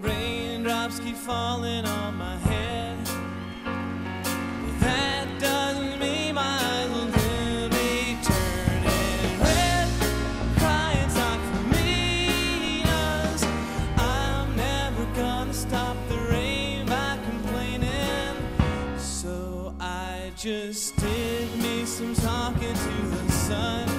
Raindrops keep falling on my head, but that doesn't mean my eyes will really turning red. Crying's not for me, 'cause I'm never gonna stop the rain by complaining. So I just did me some talking to the sun.